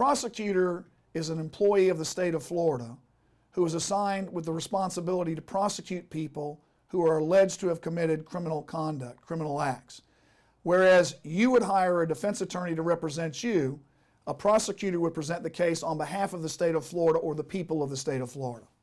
prosecutor is an employee of the state of Florida who is assigned with the responsibility to prosecute people who are alleged to have committed criminal conduct, criminal acts. Whereas you would hire a defense attorney to represent you, a prosecutor would present the case on behalf of the state of Florida or the people of the state of Florida.